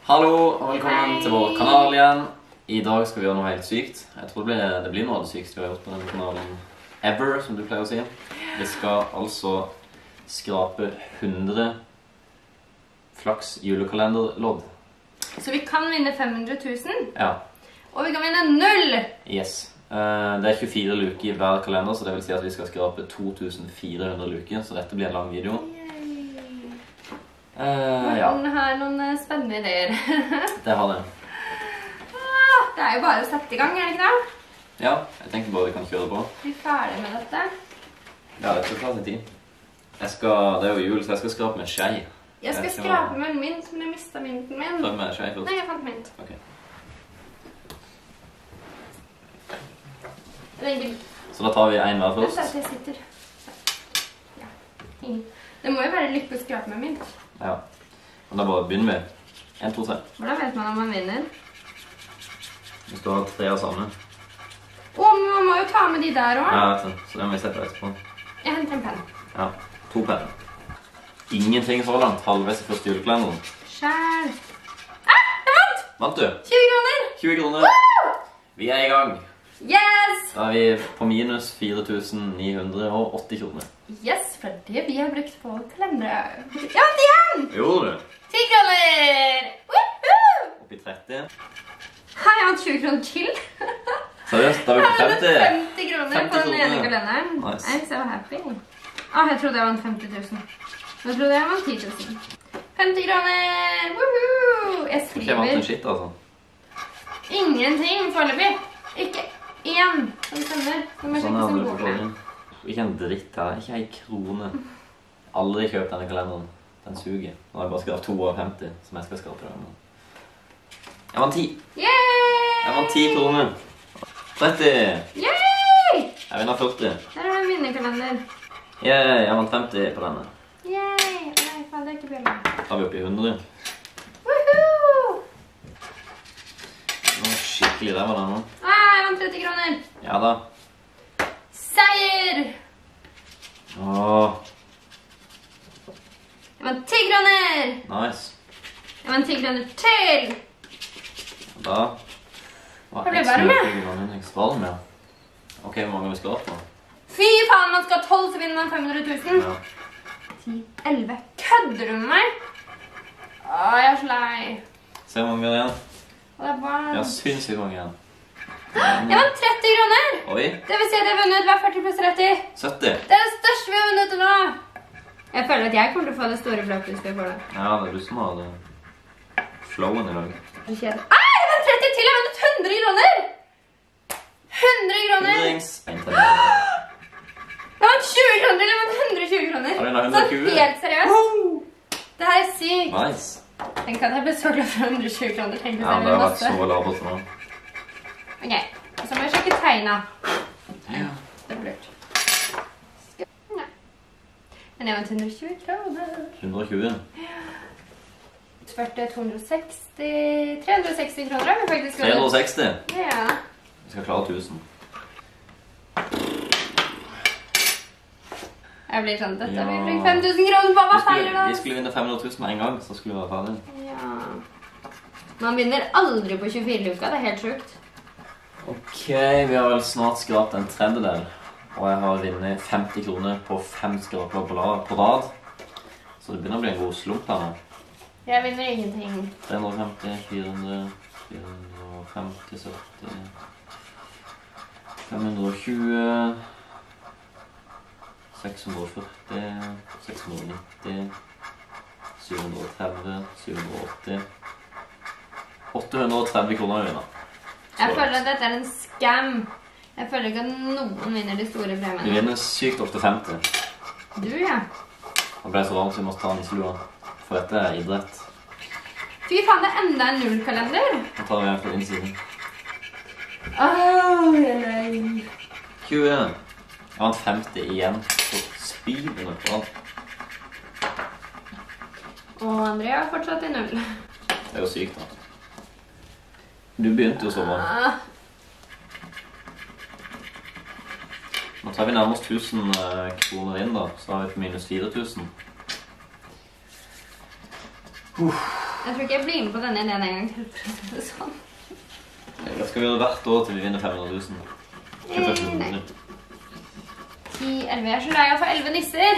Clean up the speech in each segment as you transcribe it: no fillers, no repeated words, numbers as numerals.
Hallo og velkommen til vår kanal igjen. I dag skal vi gjøre noe helt sykt. Jeg tror det blir noe av det sykeste vi har gjort på denne kanalen ever, som du pleier å si. Vi skal altså skrape 100 flaks julekalenderlodd. Så vi kan vinne 500 000? Ja. Og vi kan vinne 0! Yes. Det er 24 luker i hver kalender, så det vil si at vi skal skrape 2400 luker, så dette blir en lang video. Ja. Den har noen spennende ideer. Det har det. Det er jo bare å sette i gang, er det ikke det? Ja, jeg tenker bare vi kan kjøre på. Vi er ferdig med dette. Ja, det skal ta sin tid. Det er jo jul, så jeg skal skrape med skei. Jeg skal skrape med en mynt, men jeg mistet mynten min. Prøv med skei først. Nei, jeg fant mynt. Ok. Så da tar vi en hver først. Vent, jeg sitter. Ja. Det må jo være lykke å skrape med mynt. Ja. Og da bare begynner vi. 1, 2, 3. Hvordan vet man om man vinner? Vi skal ha 3 av samme. Men man må jo ta med de der også. Ja, så det må vi sette etterpå. Jeg henter en penn. Ja, 2 penner. Ingenting så langt, halvveis i første julekalenderen. Skjær. Jeg vant! Vant du? 20 kroner! 20 kroner. Vi er i gang. Yes! Da er vi på minus 4980 kroner. Yes, for det vi har brukt på kalendere. Jeg vant igjen! Gjorde du? 10 kroner! Woohoo! Oppi 30. Hei, jeg vant 20 kroner til. Seriøst, da er vi på 50. 50 kroner på den ene kalenderen. Nice. I'm so happy. Jeg trodde jeg vant 50 000. Nå trodde jeg vant 10 000. 50 kroner! Woohoo! Jeg Jeg vant en skriver shit, altså. ingenting foreløpig. Ikke én som stemmer. Så må jeg Sånn sjekke er det på symbolene. dagen. Ikke en dritt her, ikke en krone. Aldri kjøpt denne kalenderen. Den suger. Nå har jeg bare skrevet 52, som jeg skal skrape den. Jeg vant 10. Yay! Jeg vant 10 kroner. 30. Yay! Jeg vinner 40. Der er det en vinnerkalender. Yeah, jeg vant 50 på denne. Yay! Nei, faen, det er ikke bjørn. Da er vi oppe i 100. Woohoo! Nå er skikkelig der var den nå. Jeg vant 30 kroner. Ja da. Seier! Åh, Jeg vant 10 kroner. nice. Jeg vant 10 kroner til. Og da var Har du bare med? Jeg svarer med. Ok, hvor mange har vi skrapt nå? Fy faen, man skal ha 12, så vinner man 500 000. Ja. 10, 11. Kødder du med meg? Jeg er så lei. Se hvor mange vi har igjen. Og det er bare... Ja, sinnssykt mange igjen. Jeg vant 30 kroner. Oi, Det vil si at jeg har vunnet hver 40 pluss 30. 70. Det er det største vi har vunnet til nå. Jeg føler at jeg kommer til å få det store beløpet hvis jeg får det. Ja, det er du som har det flowen i dag. Jeg vant 30 til. Jeg har vunnet 100 kroner. 100 kroner. Rings. Jeg vant 20 kroner. Jeg vant 120 kroner. Har du en 120? Så helt seriøst. Det her er sykt. Nice. Tenk at jeg ble så glad for 120 kroner. Tenk hvis Ja, jeg det ble har vært masse. så lavt nå. Ok, så må jeg sjekke tegna. Ja. Det er blørt. Nei. Men jeg vant 120 kroner. 120. Utførte 360 kroner har vi faktisk vunnet. 360. Ja. Vi skal klare 1000. Jeg blir sånn, dette har vi Ja. brukt 5000 kroner på, hva feiler da? Vi skulle vinne 500 000 med en gang, så skulle vi være ferdig. Ja. Man vinner aldri på 24-luka, det er helt sjukt. Ok, vi har vel snart skrapt en tredjedel. Og jeg har vunnet 50 kroner på 5 skraper på rad. Så det begynner å bli en god slump her nå. Jeg vinner ingenting. 350, 400, 450, 70, 520, 640, 690, 730, 780, 830 kroner vi vinner. Jeg føler at dette er en scam. Jeg føler ikke at noen vinner de store Vi premiene. vinner sykt ofte 50. Du, ja. Det ble så varmt så vi måtte ta nisselua. For dette er idrett. Fy faen, det er enda en nullkalender. Nå tar vi en fra innsiden. Jeg løy. 20. Jeg vant 50 igjen. Så spyr på alt. Og Andrea er fortsatt i null. Det er jo sykt da. Du begynte jo så bra. Nå tar vi nærmest 1000 kroner inn da, så har vi på minus 4000. Jeg tror ikke jeg blir med på denne ideen en gang til, for å si det sånn. Det skal vi gjøre hvert år til vi vinner 500 000. 10, 11. Jeg er så lei av å få 11 nisser.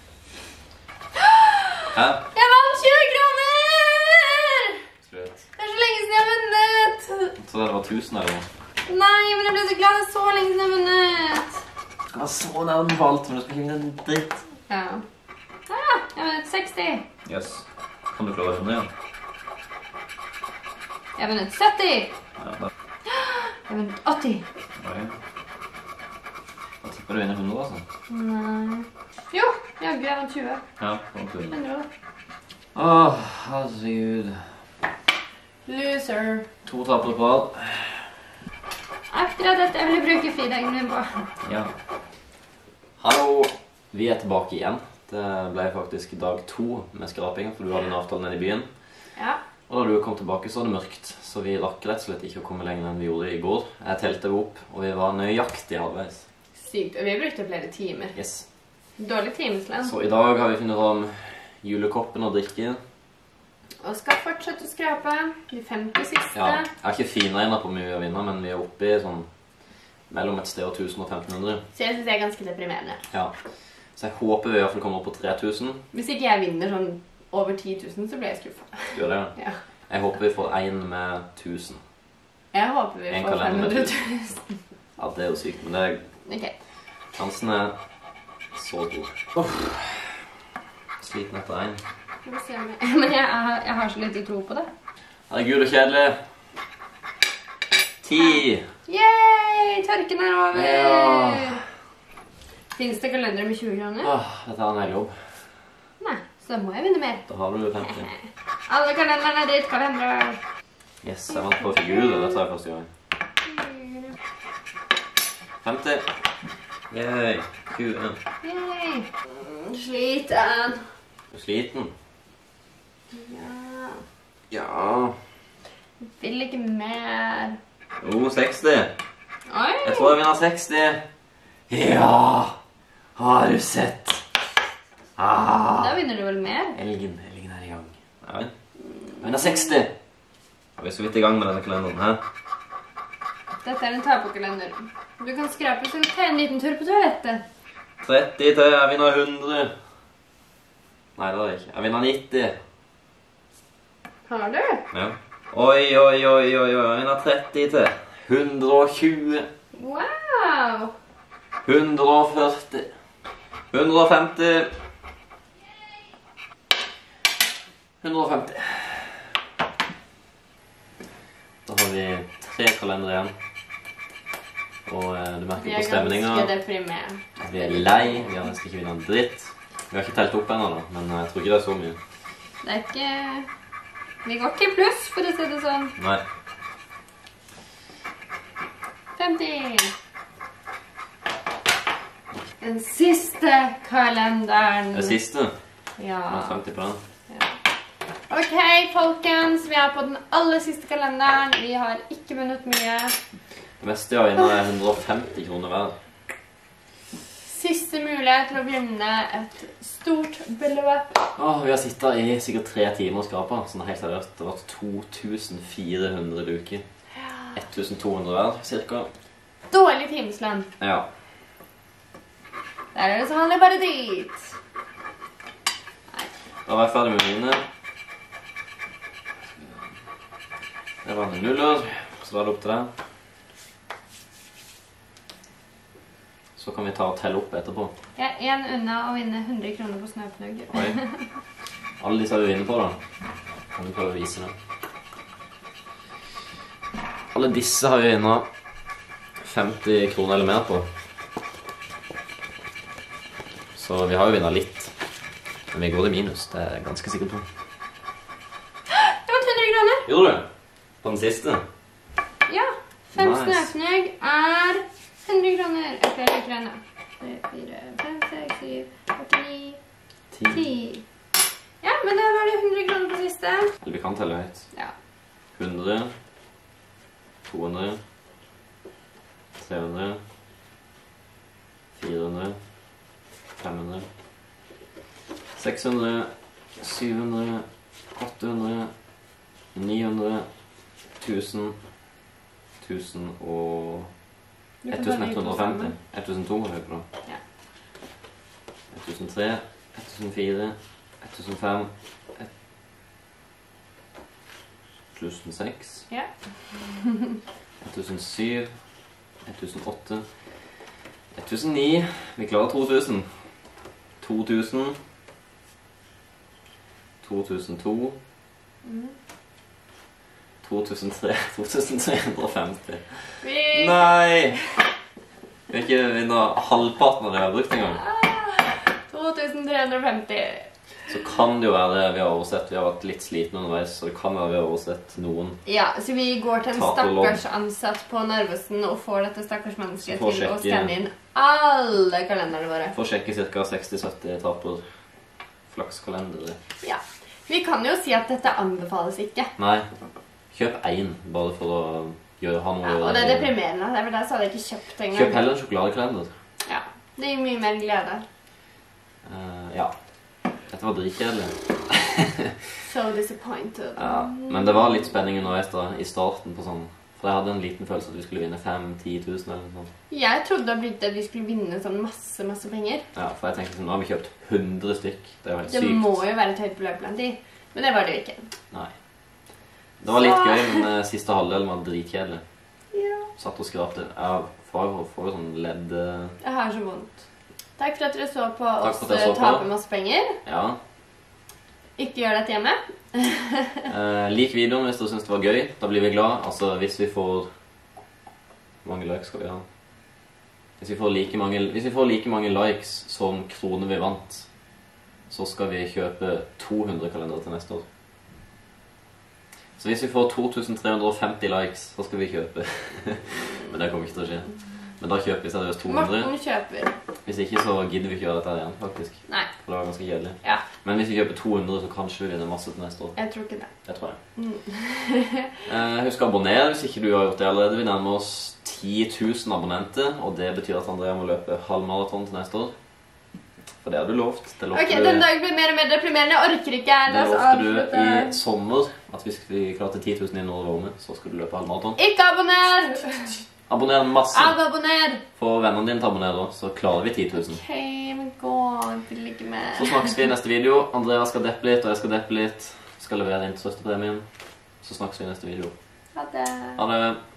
Hæ? Jeg vant 20 kroner! Slutt. Det er så lenge siden jeg har vunnet. Så det var 1000 eller noe? Nei, men jeg ble så glad. Det er så lenge siden jeg har vunnet. Det var så nærmere på alt, men du skal ikke vinne en dritt. Ja. Jeg har vunnet 60. Yes. Kan du klare deg for det igjen? Jeg har vunnet 70. Ja, da. Jeg har vunnet 80. Nei. Da tipper du vinner 100, altså. Nei. Jo, jeg har vunnet 20. Ja, det var 100. 100. Åh, herregud. Loser. 2 tapere på alt. Akkurat dette jeg ville bruke fridagen min på. Ja. Hallo! Vi er tilbake igjen. Det ble faktisk dag 2 med skraping, for du hadde en avtale nede i byen. Ja. Og da du kom tilbake så var det mørkt, så vi rakk rett og slett ikke å komme lenger enn vi gjorde i går. Jeg telte opp, og vi var nøyaktig halvveis. Sykt, og vi brukte flere timer. Yes. Dårlig timesland. Så i dag har vi funnet om julekoppen og drikke. Og skal fortsette å skrape. De 50 siste. Ja, jeg har ikke finregnet på mye å vinne, men vi er oppe i sånn mellom et sted og 1000 og 1500. Så jeg synes det er ganske deprimerende. Ja. Så jeg håper vi i hvert fall kommer opp på 3000. Hvis ikke jeg vinner sånn over 10 000, så blir jeg skuffet. Gjør det? Ja. Jeg håper vi får en med 1000. Jeg håper vi En får kalender med 500 000. Ja, det er jo sykt, men det er... Ok. Sjansen er så stor. Sliten etter en. Skal vi se om men jeg har så lite tro på det. Herregud, og kjedelig. 10. Yay! Tørken er over! Ja. Finnes det kalendere med 20 kroner? Dette er en hel jobb. Nei, så må jeg vinne mer. Da har du 50. Alle kalenderne er ditt kalender. Yes, jeg vant på figurer. Dette er første gang. 50. Yay. 20. Yay! Sliten. Er du sliten? Ja. Ja. Jeg vil ikke mer. 60. Oi! Jeg tror jeg vinner 60. Ja! Har du sett? Da vinner du vel mer? Elgen er i gang. Ja, vel. Jeg vinner 60. Vi er så vidt i gang med denne kalenderen, hæ? Dette er en taperkalender. Du kan skrape så du tar en liten tur på toalettet. 30 til, jeg vinner 100. Nei, det er det ikke. Jeg vinner 90. Har du? Ja. Oi, jeg vinner 30 til. 120. Wow! 140. 150. 150. Da har vi 3 kalendere igjen. Og du merker på stemningen Vi er ganske deprimert. at vi er lei. Vi har nesten ikke vinnet en dritt. Vi har ikke telt opp ennå, da, men jeg tror ikke det er så mye. Det er ikke... Vi går ikke i pluss, for å si det sånn. Nei. 50. Den siste kalenderen. Det siste. Ja. Jeg har 50 på den. Ok, folkens. Vi er på den aller siste kalenderen. Vi har ikke vunnet mye. Det meste jeg har inne er 150 kroner hver. Siste mulighet til å vinne et stort beløp. Vi har sittet i sikkert 3 timer og skrapet, sånn helt seriøst. Det har vært 2400 luker. 1200 hver, cirka. Dårlig timeslønn. Ja. Der er det som handler bare dit. Da var jeg ferdig med mine. Det var en nuller, så da er det opp til deg. Så kan vi ta og telle opp etterpå. Jeg er en unna å vinne 100 kroner på snøpnugg. Oi. Alle disse har vi vinner på da. Kan vi prøve å vise det. Alle disse har vi vinner 50 kroner eller mer på. Så vi har jo vinner litt. Men vi går i minus, det er jeg ganske sikker på. Det var 100 kroner! Gjorde du? På den siste? Ja, 5 Nice. snøpnugg er 100 kroner. Jeg flere kroner. 3, 4, 5, 6, 7, 8, 9, 10. Ja, men da var det 100 kroner på siste. Eller vi kan telle høyt. Ja. 100, 200, 300, 400, 500, 600, 700, 800, 900, 1000, 1000 og 1150. 1200 høy på da. Ja. 1003, 1004, 1005, 1006, Ja. 1007, 1008, 1009, vi klarer 2000, 2000, 2002, 2003, 2350. Nei! Vi har ikke vinner halvparten av det vi har brukt en gang. 2350. Så kan det jo være vi har oversett, vi har vært litt slitne underveis, så det kan være vi har oversett noen. Ja, så vi går til en Tap og logg. stakkars ansatt på Narvesen og får dette stakkars mennesket Så får til å sjekke- skanne inn alle kalenderne våre. For å sjekke ca. 60-70 taper flakskalendere. Ja. Vi kan jo si at dette anbefales ikke. Nei, kjøp en, bare for å ha noe Ja, å gjøre. og det er deprimerende. Det er vel det så hadde jeg ikke kjøpt engang. Kjøp heller en sjokoladekalender. Ja, det gir mye mer glede. Ja, dette var dritkjedelig. So disappointed. Ja, men det var litt spenning underveis da, i starten på sånn. For jeg hadde en liten følelse at vi skulle vinne 5-10 000 eller noe sånt. Jeg trodde oppriktig at vi skulle vinne sånn masse penger. Ja, for jeg tenkte sånn, nå har vi kjøpt 100 stykk. Det er jo helt Det sykt. må jo være et høyt beløp blant de. Men det var det jo ikke. Nei. Det var litt Så- gøy, men siste halvdelen var dritkjedelig. Ja. Satt og skrapte. Jeg får jo sånn ledd... Jeg har så vondt. Takk for at dere så på Takk oss for at dere så på. tape masse penger. Ja. Ikke gjør dette hjemme. Lik videoen hvis dere synes det var gøy. Da blir vi glad. Altså, hvis vi får... Hvor mange likes skal vi ha? Hvis vi får like mange likes som kroner vi vant, så skal vi kjøpe 200 kalendere til neste år. Så hvis vi får 2350 likes, så skal vi kjøpe. Men det kommer ikke til å skje. Men da kjøper vi seriøst 200. Morten kjøper. Hvis ikke så gidder vi ikke gjøre dette her igjen, faktisk. Nei. For det var ganske kjedelig. Ja, Men hvis vi kjøper 200, så kanskje vi vinner masse til neste år. jeg tror ikke det. Det tror jeg. Husk å abonnere hvis ikke du har gjort det allerede. Vi nærmer oss 10 000 abonnenter, og det betyr at Andrea må løpe halvmaraton til neste år. For det har du lovt. Det lovte Ok, den dagen blir mer og mer deprimerende. Jeg orker ikke. det La oss lovte du avslutte. i sommer, at hvis vi klarte 10 000 i Norge, så skulle du løpe halvmaraton. Ikke abonner! Abonner masse. Abonner! Få vennene dine til å abonnere, så klarer vi 10 000. Ok, men gå. Jeg vil ikke mer. Så snakkes vi i neste video. Andrea skal deppe litt, og jeg skal deppe litt. Skal levere inn trøstepremien. Så snakkes vi i neste video. Ha det. Ha det.